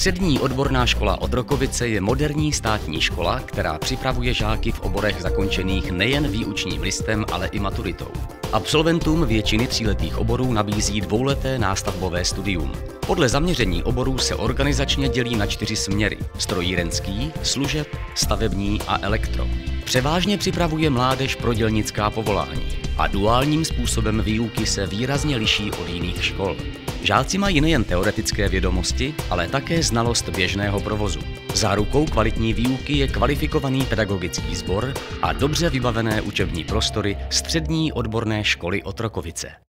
Střední odborná škola Otrokovice je moderní státní škola, která připravuje žáky v oborech zakončených nejen výučním listem, ale i maturitou. Absolventům většiny tříletých oborů nabízí dvouleté nástavbové studium. Podle zaměření oborů se organizačně dělí na 4 směry: strojírenský, služeb, stavební a elektro. Převážně připravuje mládež pro dělnická povolání a duálním způsobem výuky se výrazně liší od jiných škol. Žáci mají nejen teoretické vědomosti, ale také znalost běžného provozu. Zárukou kvalitní výuky je kvalifikovaný pedagogický sbor a dobře vybavené učební prostory Střední odborné školy Otrokovice.